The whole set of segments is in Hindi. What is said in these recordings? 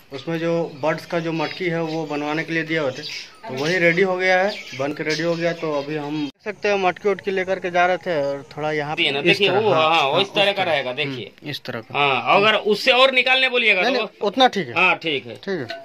उसमें जो बर्ड्स का जो मटकी है वो बनवाने के लिए दिया हुआ थे, तो वही रेडी हो गया है, बन के रेडी हो गया। तो अभी हम देख सकते हैं मटकी उटकी लेकर के जा रहे थे और थोड़ा यहाँ पे देखिए वो हाँ इस तरह का रहेगा, देखिए इस तरह का। हाँ, अगर उससे और निकालने बोलिएगा तो उतना ठीक है। हाँ ठीक है, ठीक है।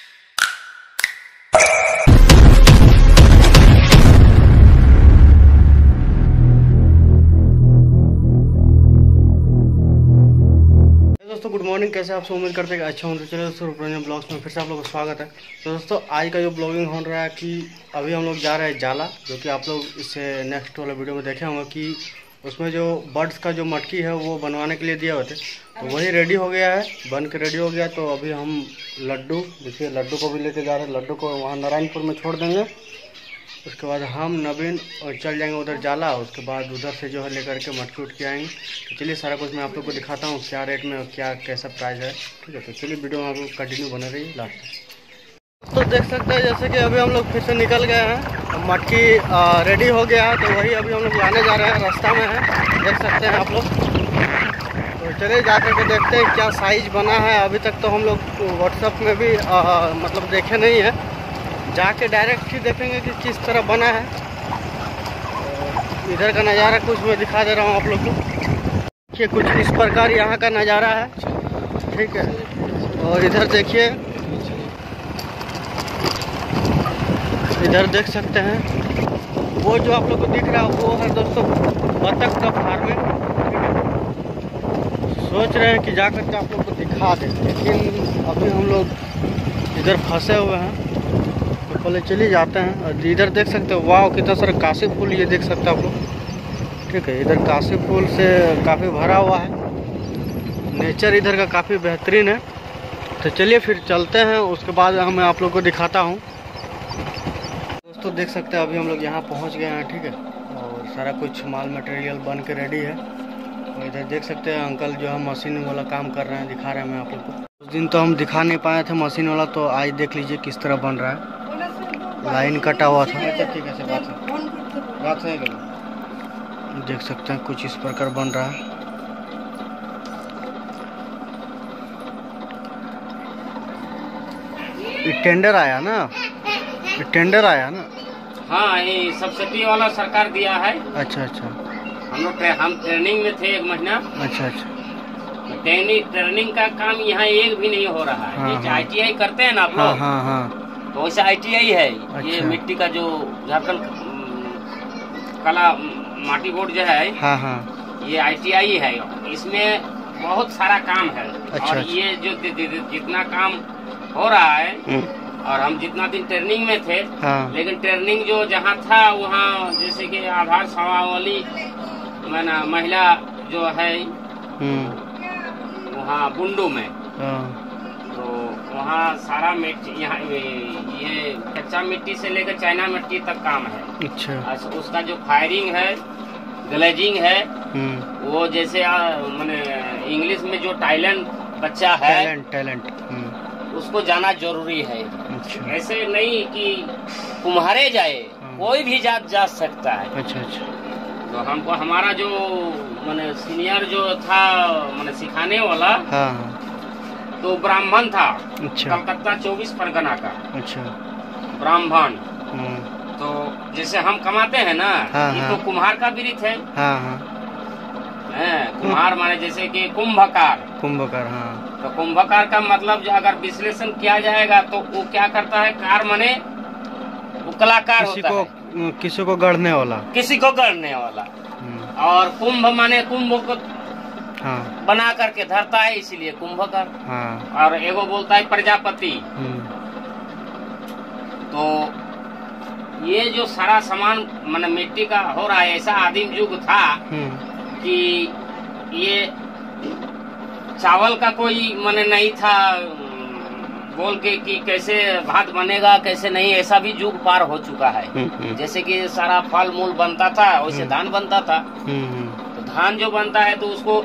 दोस्तों गुड मॉर्निंग, कैसे आप सब? उम्मीद करते हैं कि अच्छा होंगे। चलो दोस्तों रूपरंजन ब्लॉग्स में फिर से आप लोगों का स्वागत है। तो दोस्तों आज का जो ब्लॉगिंग हो रहा है कि अभी हम लोग जा रहे हैं जाला, जो कि आप लोग इससे नेक्स्ट वाला वीडियो में देखे होंगे कि उसमें जो बर्ड्स का जो मटकी है वो बनवाने के लिए दिया हुआ थे, तो वही रेडी हो गया है, बन के रेडी हो गया। तो अभी हम लड्डू, देखिए लड्डू को भी लेके जा रहे हैं। लड्डू को वहाँ नारायणपुर में छोड़ देंगे, उसके बाद हम नवीन और चल जाएंगे उधर जाला। उसके बाद उधर से जो है लेकर के मटकी उटकी आएंगे। तो चलिए सारा कुछ मैं आप लोग को दिखाता हूँ, क्या रेट में और क्या कैसा प्राइस है। ठीक है, तो चलिए वीडियो में आप लोग कंटिन्यू बने रहिए लास्ट। तो देख सकते हैं जैसे कि अभी हम लोग फिर से निकल गए हैं, मटकी रेडी हो गया है, तो वही अभी हम लोग लाने जा रहे हैं, रास्ता में है, देख सकते हैं आप लोग। तो चलिए जा कर के देखते हैं क्या साइज बना है। अभी तक तो हम लोग व्हाट्सएप में भी मतलब देखे नहीं है, जाके डायरेक्ट ही देखेंगे कि किस तरह बना है। इधर का नज़ारा कुछ मैं दिखा दे रहा हूँ आप लोग को कि कुछ इस प्रकार यहाँ का नज़ारा है। ठीक है, और इधर देखिए, इधर देख सकते हैं वो जो आप लोग को दिख रहा है वो है दोस्तों बतख का फार्मिंग। सोच रहे हैं कि जाकर के आप लोग को दिखा दें, लेकिन अभी हम लोग इधर फंसे हुए हैं, तो पहले चले जाते हैं। और इधर देख सकते हो, वाह कितना सारा काशी फूल, ये देख सकते हो आप लोग। ठीक है, इधर काशी फूल से काफ़ी भरा हुआ है, नेचर इधर का काफ़ी बेहतरीन है। तो चलिए फिर चलते हैं, उसके बाद मैं आप लोग को दिखाता हूँ। दोस्तों देख सकते हैं अभी हम लोग यहाँ पहुँच गए हैं। ठीक है, और सारा कुछ माल मटेरियल बन के रेडी है। और इधर देख सकते हैं अंकल जो है मशीन वाला काम कर रहे हैं, दिखा रहे हैं मैं आप लोग को। उस दिन तो हम दिखा नहीं पाए थे मशीन वाला, तो आज देख लीजिए किस तरह बन रहा है। लाइन कटा हुआ था। अच्छा ठीक है, बात सही करो। देख सकते हैं कुछ इस प्रकार बन रहा है। ये टेंडर आया ना, ये टेंडर आया ना। हाँ ये सब्सिडी वाला सरकार दिया है। अच्छा अच्छा, हम ट्रेनिंग में थे 1 महीना। अच्छा अच्छा, ट्रेनिंग का काम यहाँ एक भी नहीं हो रहा है। हाँ, हाँ। ITI करते हैं ना आप लोग। हाँ हाँ, तो वैसे ITI है। अच्छा। ये मिट्टी का जो झारखंड कला माटी बोर्ड जो है, हाँ हाँ, ये ITI है। इसमें बहुत सारा काम है। अच्छा, और अच्छा। ये जो जितना काम हो रहा है, और हम जितना दिन ट्रेनिंग में थे, हाँ। लेकिन ट्रेनिंग जो जहाँ था वहाँ जैसे कि आधार समावली मैंने महिला जो है वहाँ बुंडू में, तो वहाँ सारा मिट्टी, यहाँ ये कच्चा मिट्टी से लेकर चाइना मिट्टी तक काम है। अच्छा, उसका जो फायरिंग है, ग्लेजिंग है, वो जैसे मैंने इंग्लिश में जो टैलेंट बच्चा है, टैलेंट उसको जाना जरूरी है। अच्छा। ऐसे नहीं कि कुम्हारे जाए, कोई भी जात जा सकता है। अच्छा अच्छा। तो हमको हमारा जो मैंने सीनियर जो था मैंने सिखाने वाला, हाँ, तो ब्राह्मण था। अच्छा। कलकत्ता 24 परगना का। अच्छा, ब्राह्मण। तो जैसे हम कमाते हैं ना, हाँ, ये तो कुम्हार का बिरित है। हाँ हाँ, कुम्हार माने जैसे कि कुंभकार। कुंभकार, हाँ। तो कुंभकार का मतलब जो अगर विश्लेषण किया जाएगा तो वो क्या करता है, कार माने वो कलाकार होता है, किसी को गढ़ने वाला, किसी को गढ़ने वाला। और कुंभ माने कुंभ को, हाँ, बना करके धरता है, इसीलिए कुंभकार। हाँ। और एगो बोलता है प्रजापति। तो ये जो सारा सामान माने मिट्टी का हो रहा है, ऐसा आदिम युग था कि ये चावल का कोई माने नहीं था बोल के कि कैसे भात बनेगा कैसे नहीं, ऐसा भी युग पार हो चुका है। जैसे कि सारा फल मूल बनता था, वैसे धान बनता था। तो धान जो बनता है तो उसको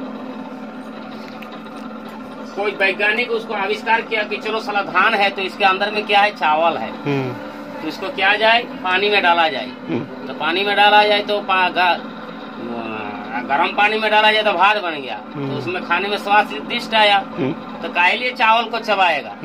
कोई वैज्ञानिक उसको आविष्कार किया कि चलो साला धान है तो इसके अंदर में क्या है, चावल है। तो इसको क्या जाए, पानी में डाला जाए। तो पानी में डाला जाए तो गर्म पानी में डाला जाए तो भात बन गया, तो उसमें खाने में स्वादिष्ट आया, तो काहे लिए चावल को चबाएगा।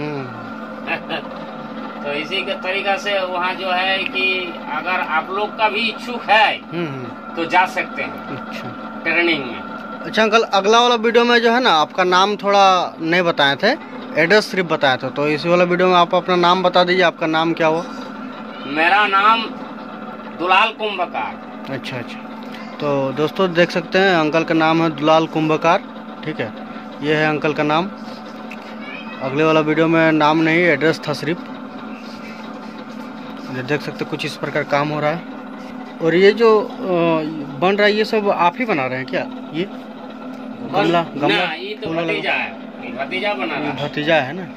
तो इसी के तरीका से वहाँ जो है कि अगर आप लोग का भी इच्छुक है तो जा सकते हैं। अच्छा, ट्रेनिंग में। अच्छा अंकल, अगला वाला वीडियो में जो है ना आपका नाम थोड़ा नहीं बताए थे, एड्रेस सिर्फ बताया था, तो इसी वाला वीडियो में आप अपना नाम बता दीजिए। आपका नाम क्या हुआ? मेरा नाम दुलाल कुंभकार। अच्छा अच्छा, तो दोस्तों देख सकते हैं अंकल का नाम है दुलाल कुंभकार। ठीक है, ये है अंकल का नाम। अगले वाला वीडियो में नाम नहीं, एड्रेस था सिर्फ। ये देख सकते कुछ इस प्रकार काम हो रहा है। और ये जो बन रहा है ये सब आप ही बना रहे हैं क्या? ये गमला ना, ये तो भतीजा है, भतीजा बना रहा है। भतीजा है ना।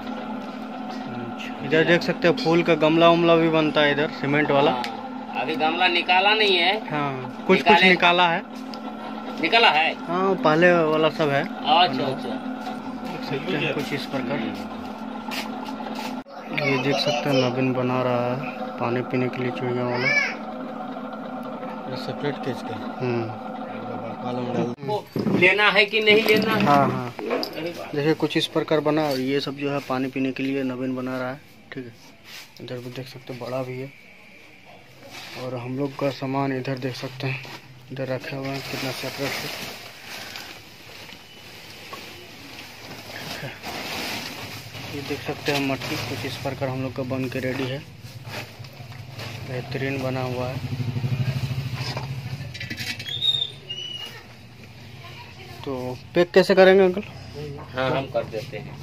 इधर देख सकते हैं फूल का गमला उमला भी बनता है इधर, सीमेंट वाला। अभी गमला निकाला नहीं है। हाँ, कुछ कुछ निकाला है। निकाला है, हाँ, पहले वाला सब है। अच्छा अच्छा, देख सकते हैं कुछ इस प्रकार। ये देख सकते हैं नवीन बना रहा है पानी पीने के लिए चिड़िया वाला, सेपरेट केज के। लेना है कि नहीं लेना है? हाँ हाँ, देखिए कुछ इस प्रकार बना। ये सब जो है पानी पीने के लिए नवीन बना रहा है। ठीक है, इधर भी देख सकते हैं बड़ा भी है। और हम लोग का सामान इधर देख सकते हैं, इधर रखे हुए हैं कितना सेपरेट है। ये देख सकते हैं मट्टी कुछ इस प्रकार हम लोग का बन के रेडी है, बेहतरीन बना हुआ है। तो पैक कैसे करेंगे अंकल? हाँ, हम कर देते हैं,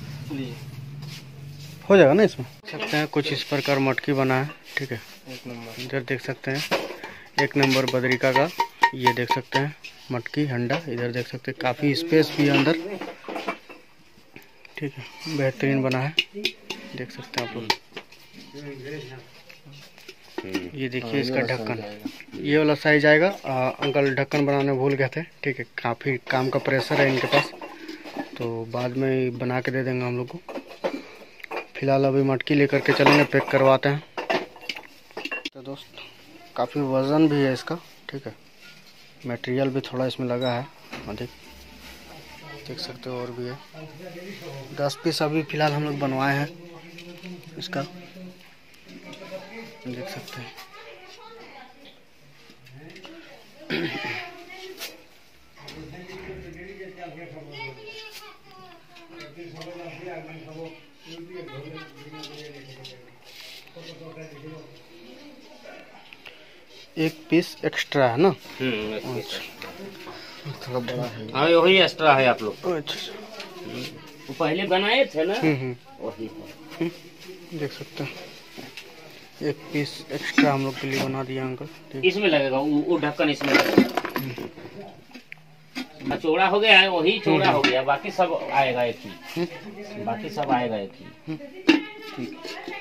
हो जाएगा ना इसमें। देख सकते हैं कुछ इस प्रकार मटकी बना है। ठीक है, एक नंबर। इधर देख सकते हैं 1 नंबर बद्रिका का। ये देख सकते हैं मटकी हंडा। इधर देख सकते हैं काफ़ी स्पेस भी है अंदर। ठीक है, बेहतरीन बना है, देख सकते हैं आप लोग। ये देखिए इसका ढक्कन, ये वाला साइज आएगा। अंकल ढक्कन बनाने भूल गए थे। ठीक है, काफ़ी काम का प्रेशर है इनके पास, तो बाद में बना के दे देंगे हम लोग को। फिलहाल अभी मटकी लेकर के चलेंगे, पैक करवाते हैं। तो दोस्त काफ़ी वज़न भी है इसका। ठीक है, मटेरियल भी थोड़ा इसमें लगा है अधिक, देख सकते हो। और भी है 10 पीस अभी फ़िलहाल हम लोग बनवाए हैं इसका, देख सकते हैं। एक पीस एक्स्ट्रा है ना? थोड़ा बड़ा है। हाँ, वही एक्स्ट्रा है आप लोग। अच्छा, वो पहले बनाए थे ना, वही है। देख सकते हैं एक पीस एक्स्ट्रा हम लोग के लिए बना दिया अंकल। इसमें लगेगा वो ढक्कन, इसमें लगेगा। चौड़ा हो गया है, वही चौड़ा हो गया, बाकी सब आएगा एक ही। बाकी सब आएगा एक ही। ठीक,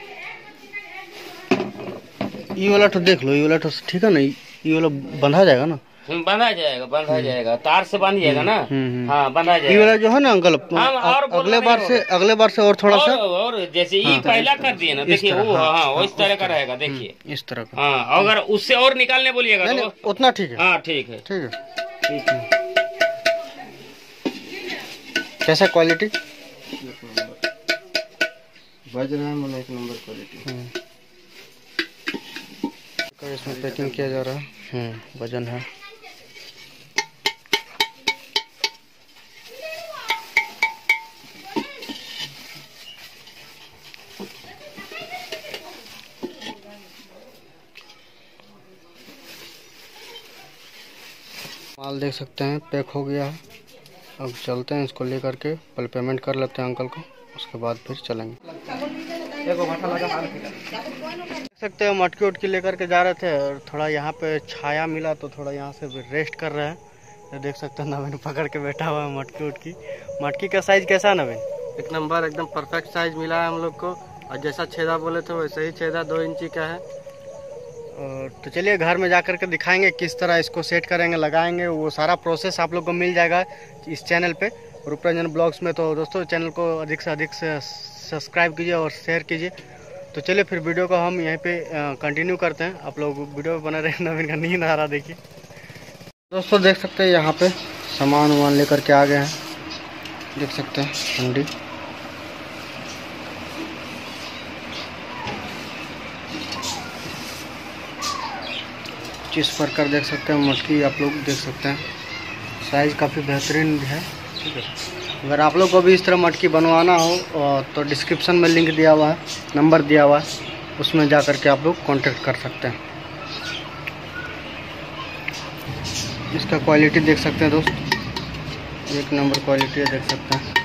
ये वाला तो देख लो, ये वाला तो ठीक है ना? ये वाला बंधा जाएगा ना? बंधा जाएगा, बंधा जाएगा, तार से बांध जाएगा ना। हाँ, बंधा जाएगा। ये वाला जो है ना अंकल, अगले बार से और थोड़ा सा और जैसे ये पहला कर दिए ना, देखिए वो। हाँ, वो इस तरह का रहेगा, देखिए इस तरह का। हाँ, अगर उससे और निकालने बोलिएगा तो उतना ठीक है। हाँ, ठीक है, ठीक है, ठीक है। कैसा क्वालिटी? बज रहा है मैंने, 1 नंबर क्वालिटी। इसमें पैकिंग किया जा रहा है। वजन है। माल देख सकते हैं पैक हो गया है। अब चलते हैं इसको लेकर के, पहले पेमेंट कर लेते हैं अंकल को, उसके बाद फिर चलेंगे। देख सकते हैं मटकी उटकी लेकर के जा रहे थे और थोड़ा यहाँ पे छाया मिला तो थोड़ा यहाँ से रेस्ट कर रहे हैं। तो देख सकते हैं नवीन पकड़ के बैठा हुआ है मटकी उटकी। मटकी का साइज कैसा है नवीन? 1 नंबर, एकदम परफेक्ट साइज मिला है हम लोग को। और जैसा छेदा बोले थे वैसे ही छेदा 2 इंची का है। और तो चलिए घर में जा कर के दिखाएंगे किस तरह इसको सेट करेंगे, लगाएंगे। वो सारा प्रोसेस आप लोग को मिल जाएगा इस चैनल पे, रूपरंजन ब्लॉग्स में। तो दोस्तों चैनल को अधिक से अधिक सब्सक्राइब कीजिए और शेयर कीजिए। तो चलिए फिर वीडियो को हम यहीं पे कंटिन्यू करते हैं। आप लोग वीडियो में बने रहे। नवीन का नींद आ रहा देखिए। दोस्तों देख सकते हैं यहाँ पे सामान वामान लेकर के आ गए हैं, देख सकते हैं हंडी। चीज़ पर कर देख सकते हैं, मटकी आप लोग देख सकते हैं, साइज़ काफ़ी बेहतरीन भी है। ठीक है, अगर आप लोग को भी इस तरह मटकी बनवाना हो तो डिस्क्रिप्शन में लिंक दिया हुआ है, नंबर दिया हुआ है, उसमें जा कर के आप लोग कांटेक्ट कर सकते हैं। इसका क्वालिटी देख सकते हैं दोस्त, एक नंबर क्वालिटी है, देख सकते हैं।